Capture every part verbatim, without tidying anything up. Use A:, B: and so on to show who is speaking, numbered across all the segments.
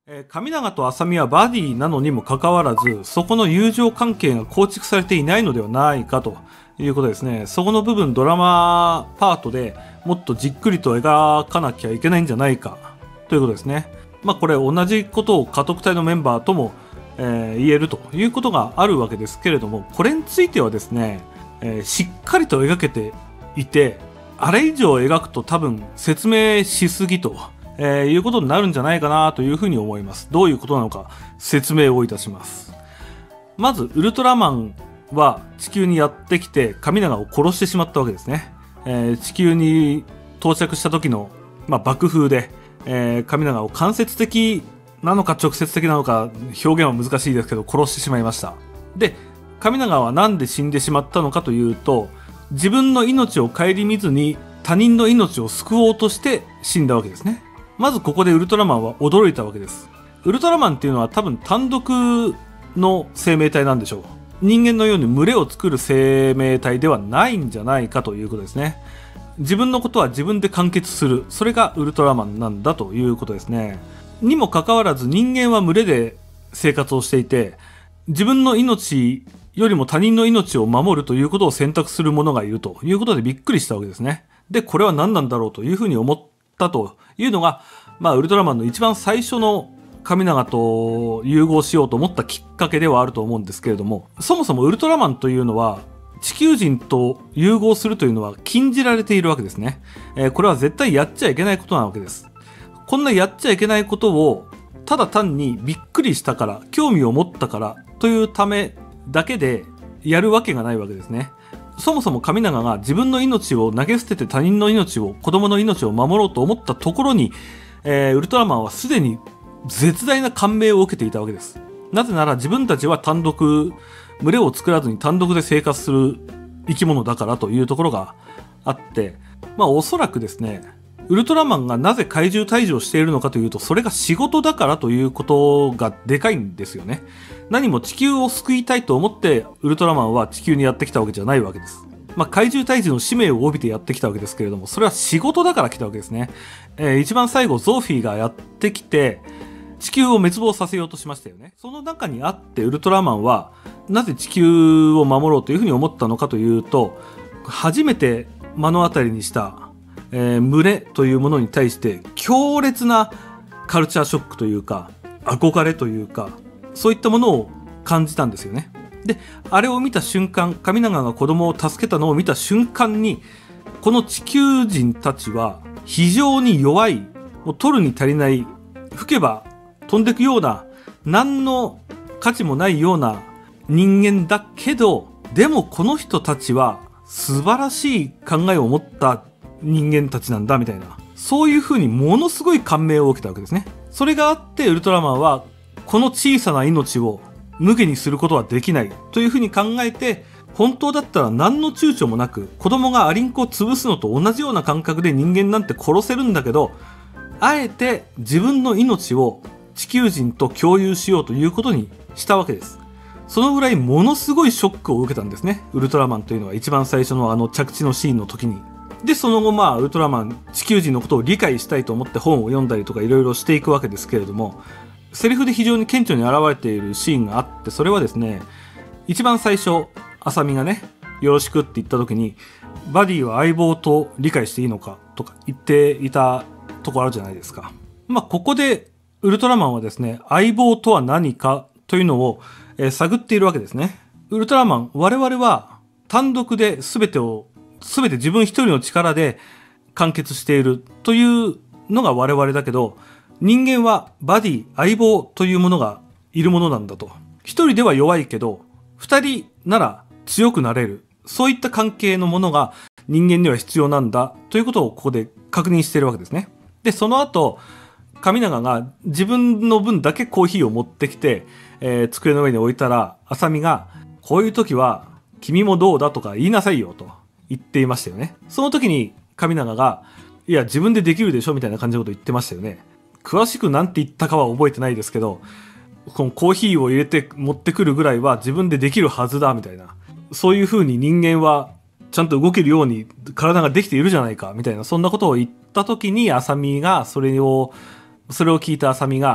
A: えー神永と浅見はバディなのにもかかわらず、そこの友情関係が構築されていないのではないかということですね。そこの部分、ドラマパートでもっとじっくりと描かなきゃいけないんじゃないかということですね。まあこれ同じことを家督隊のメンバーとも、えー言えるということがあるわけですけれども、これについてはですね、えーしっかりと描けていて、あれ以上描くと多分説明しすぎと、えーいうことになるんじゃないかなというふうに思います。どういうことなのか説明をいたします。まずウルトラマンは地球にやってきて神永を殺してしまったわけですね。えー地球に到着した時の、まあ、爆風で、えー神永を間接的なのか直接的なのか表現は難しいですけど殺してしまいました。で、神永はなんで死んでしまったのかというと、自分の命を顧みずに他人の命を救おうとして死んだわけですね。まずここでウルトラマンは驚いたわけです。ウルトラマンっていうのは多分単独の生命体なんでしょう。人間のように群れを作る生命体ではないんじゃないかということですね。自分のことは自分で完結する。それがウルトラマンなんだということですね。にもかかわらず人間は群れで生活をしていて、自分の命よりも他人の命を守るということを選択する者がいるということでびっくりしたわけですね。で、これは何なんだろうというふうに思ったというのが、まあ、ウルトラマンの一番最初の神永と融合しようと思ったきっかけではあると思うんですけれども、そもそもウルトラマンというのは地球人と融合するというのは禁じられているわけですね。えーこれは絶対やっちゃいけないことなわけです。こんなやっちゃいけないことをただ単にびっくりしたから、興味を持ったからというためだけでやるわけがないわけですね。そもそも神永が自分の命を投げ捨てて他人の命を、子供の命を守ろうと思ったところに、えーウルトラマンはすでに絶大な感銘を受けていたわけです。なぜなら自分たちは単独、群れを作らずに単独で生活する生き物だからというところがあって、まあおそらくですね、ウルトラマンがなぜ怪獣退治をしているのかというと、それが仕事だからということがでかいんですよね。何も地球を救いたいと思ってウルトラマンは地球にやってきたわけじゃないわけです。まあ怪獣退治の使命を帯びてやってきたわけですけれども、それは仕事だから来たわけですね。えー一番最後ゾーフィーがやってきて地球を滅亡させようとしましたよね。その中にあってウルトラマンはなぜ地球を守ろうというふうに思ったのかというと、初めて目の当たりにしたえー群れというものに対して強烈なカルチャーショックというか憧れというか、そういったものを感じたんですよね。で、あれを見た瞬間、神永が子供を助けたのを見た瞬間に、この地球人たちは非常に弱い、もう取るに足りない、吹けば飛んでくような、何の価値もないような人間だけど、でもこの人たちは素晴らしい考えを持った人間たちなんだみたいな、そういう風にものすごい感銘を受けたわけですね。それがあってウルトラマンはこの小さな命を無下にすることはできないという風に考えて、本当だったら何の躊躇もなく子供がアリンコを潰すのと同じような感覚で人間なんて殺せるんだけど、あえて自分の命を地球人と共有しようということにしたわけです。そのぐらいものすごいショックを受けたんですね、ウルトラマンというのは。一番最初のあの着地のシーンの時に。で、その後まあウルトラマン地球人のことを理解したいと思って本を読んだりとかいろいろしていくわけですけれども、セリフで非常に顕著に現れているシーンがあって、それはですね、一番最初浅見がねよろしくって言った時に、バディは相棒と理解していいのかとか言っていたとこあるじゃないですか。まあここでウルトラマンはですね、相棒とは何かというのを、えー探っているわけですね。ウルトラマン、我々は単独で全てを全て自分一人の力で完結しているというのが我々だけど、人間はバディ、相棒というものがいるものなんだと。一人では弱いけど二人なら強くなれる、そういった関係のものが人間には必要なんだということをここで確認しているわけですね。で、その後神永が自分の分だけコーヒーを持ってきて、えー机の上に置いたら、浅見がこういう時は君もどうだとか言いなさいよと言っていましたよね。その時に神永が、いや自分でできるでしょみたいな感じのこと言ってましたよね。詳しく何て言ったかは覚えてないですけど、このコーヒーを入れて持ってくるぐらいは自分でできるはずだみたいな、そういう風に人間はちゃんと動けるように体ができているじゃないかみたいな、そんなことを言った時に浅見がそれをそれを聞いた浅見が、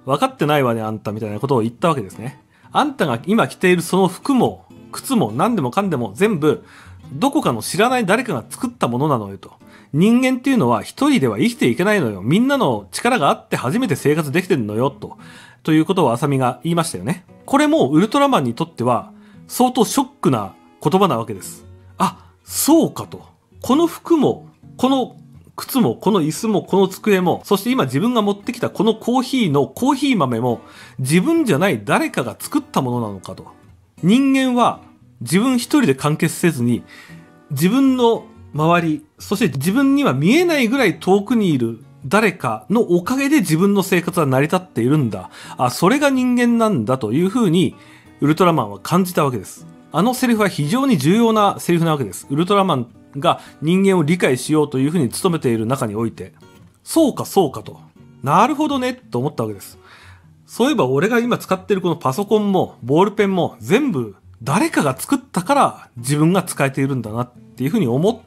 A: 分かってないわねあんたみたいなことを言ったわけですね。あんたが今着ているその服も靴も何でもかんでも全部どこかの知らない誰かが作ったものなのよと。人間っていうのは一人では生きていけないのよ。みんなの力があって初めて生活できてるのよと。ということを浅見が言いましたよね。これもウルトラマンにとっては相当ショックな言葉なわけです。あ、そうかと。この服も、この靴も、この椅子も、この机も、そして今自分が持ってきたこのコーヒーのコーヒー豆も自分じゃない誰かが作ったものなのかと。人間は自分一人で完結せずに自分の周り、そして自分には見えないぐらい遠くにいる誰かのおかげで自分の生活は成り立っているんだ。あ、それが人間なんだというふうにウルトラマンは感じたわけです。あのセリフは非常に重要なセリフなわけです。ウルトラマンが人間を理解しようというふうに努めている中において、そうかそうかと。なるほどねと思ったわけです。そういえば俺が今使っているこのパソコンもボールペンも全部誰かが作ったから自分が使えているんだなっていうふうに思って、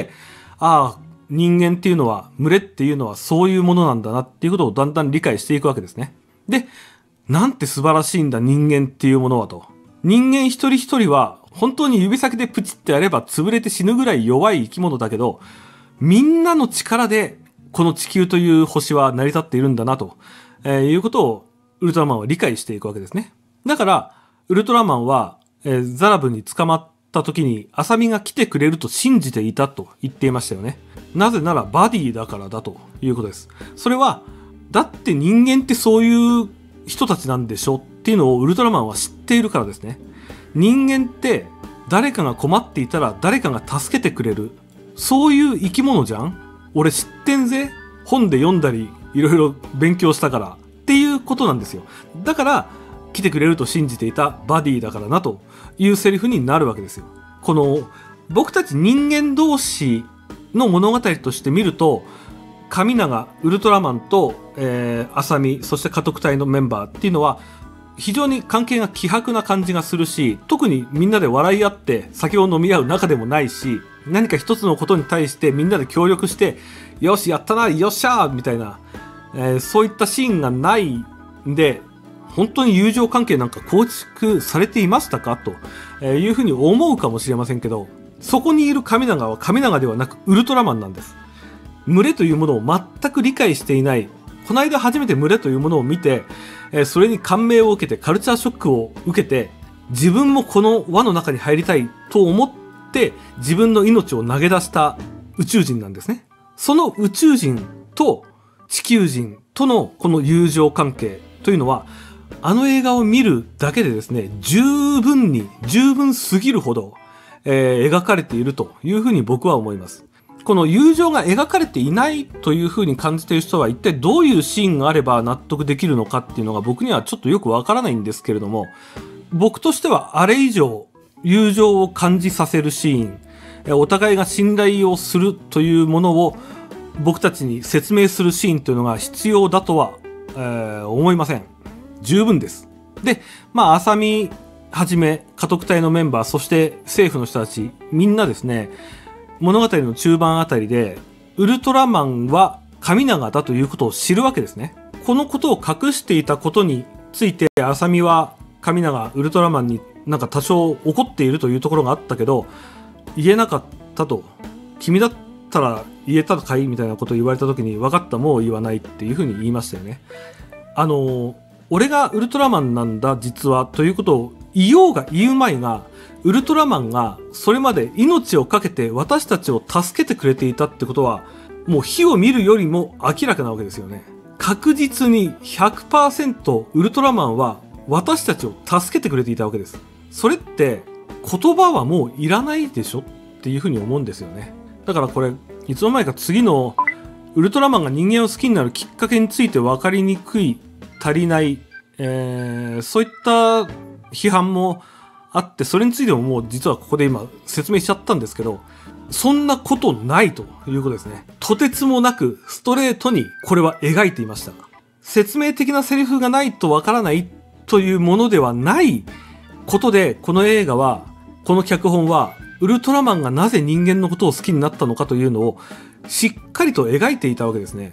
A: ああ、人間っていうのは、群れっていうのはそういうものなんだなっていうことをだんだん理解していくわけですね。で、なんて素晴らしいんだ人間っていうものはと。人間一人一人は本当に指先でプチってやれば潰れて死ぬぐらい弱い生き物だけど、みんなの力でこの地球という星は成り立っているんだなと、えー、いうことをウルトラマンは理解していくわけですね。だから、ウルトラマンは、えー、ザラブに捕まった時にアサミが来てくれると信じていたと言っていましたよね。なぜならバディだからだということです。それは、だって人間ってそういう人たちなんでしょっていうのをウルトラマンは知っているからですね。人間って誰かが困っていたら誰かが助けてくれる。そういう生き物じゃん？俺知ってんぜ。本で読んだりいろいろ勉強したからっていうことなんですよ。だから来てくれると信じていたバディだからなというセリフになるわけですよ。この僕たち人間同士の物語として見ると、神永、ウルトラマンと、えー、アサミ、そして家督隊のメンバーっていうのは非常に関係が希薄な感じがするし、特にみんなで笑い合って酒を飲み合う仲でもないし、何か一つのことに対してみんなで協力して、よしやったな、よっしゃーみたいな、えー、そういったシーンがないんで、本当に友情関係なんか構築されていましたかというふうに思うかもしれませんけど、そこにいる神永は神永ではなくウルトラマンなんです。群れというものを全く理解していない。この間初めて群れというものを見て、それに感銘を受けてカルチャーショックを受けて、自分もこの輪の中に入りたいと思って自分の命を投げ出した宇宙人なんですね。その宇宙人と地球人とのこの友情関係というのは、あの映画を見るだけでですね、十分に十分すぎるほど、えー、描かれているというふうに僕は思います。この友情が描かれていないというふうに感じている人は一体どういうシーンがあれば納得できるのかっていうのが僕にはちょっとよくわからないんですけれども、僕としてはあれ以上友情を感じさせるシーン、お互いが信頼をするというものを僕たちに説明するシーンというのが必要だとは、えー、思いません。十分です。で、まあ、浅見はじめ、家督隊のメンバー、そして政府の人たち、みんなですね、物語の中盤あたりで、ウルトラマンは神永だということを知るわけですね。このことを隠していたことについて、浅見は神永、ウルトラマンになんか多少怒っているというところがあったけど、言えなかったと。君だったら言えたかいみたいなことを言われた時に、分かった、もう言わないっていうふうに言いましたよね。あの、俺がウルトラマンなんだ実はということを言おうが言うまいが、ウルトラマンがそれまで命を懸けて私たちを助けてくれていたってことは、もう火を見るよりも明らかなわけですよね。確実に ひゃくパーセント ウルトラマンは私たちを助けてくれていたわけです。それって言葉はもういらないでしょっていうふうに思うんですよね。だからこれ、いつの間にか次のウルトラマンが人間を好きになるきっかけについて分かりにくい、足りない、えー、そういった批判もあって、それについてももう実はここで今説明しちゃったんですけど、そんなことないということですね。とてつもなくストレートにこれは描いていました。説明的なセリフがないとわからないというものではないことで、この映画は、この脚本はウルトラマンがなぜ人間のことを好きになったのかというのをしっかりと描いていたわけですね。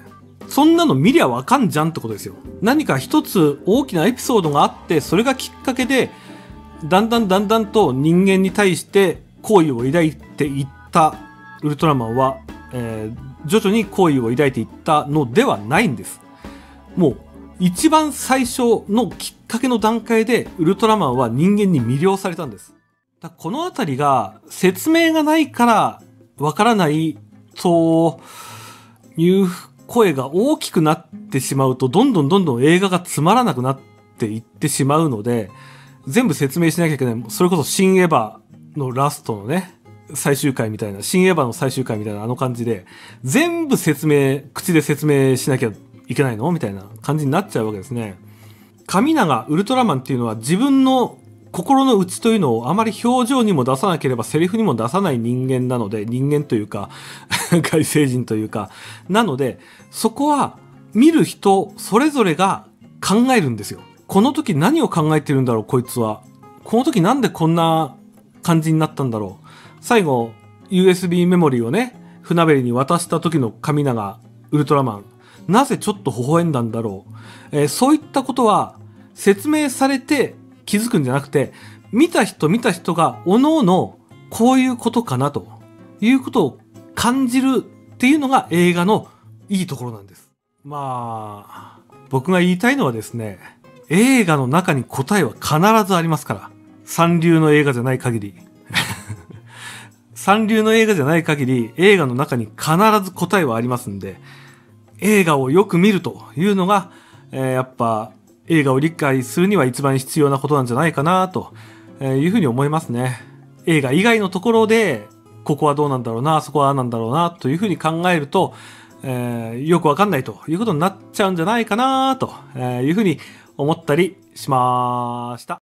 A: そんなの見りゃわかんじゃんってことですよ。何か一つ大きなエピソードがあって、それがきっかけで、だんだんだんだんと人間に対して好意を抱いていったウルトラマンは、えー、徐々に好意を抱いていったのではないんです。もう、一番最初のきっかけの段階でウルトラマンは人間に魅了されたんです。だこのあたりが説明がないからわからないという声が大きくなってしまうと、どんどんどんどん映画がつまらなくなっていってしまうので、全部説明しなきゃいけない。それこそ新エヴァのラストのね、最終回みたいな、新エヴァの最終回みたいなあの感じで、全部説明、口で説明しなきゃいけないのみたいな感じになっちゃうわけですね。神永ウルトラマンっていうのは自分の心の内というのをあまり表情にも出さなければセリフにも出さない人間なので、人間というか外星人というかなので、そこは見る人それぞれが考えるんですよ。この時何を考えてるんだろうこいつは。この時なんでこんな感じになったんだろう。最後 ユーエスビー メモリーをね船べりに渡した時の神永ウルトラマン、なぜちょっと微笑んだんだろう、えー、そういったことは説明されて気づくんじゃなくて、見た人見た人がおのおのこういうことかなということを感じるっていうのが映画のいいところなんです。まあ、僕が言いたいのはですね、映画の中に答えは必ずありますから。三流の映画じゃない限り。三流の映画じゃない限り、映画の中に必ず答えはありますんで、映画をよく見るというのが、えー、やっぱ映画を理解するには一番必要なことなんじゃないかなというふうに思いますね。映画以外のところで、ここはどうなんだろうな、そこはなんだろうな、というふうに考えると、えー、よくわかんないということになっちゃうんじゃないかなというふうに思ったりしました。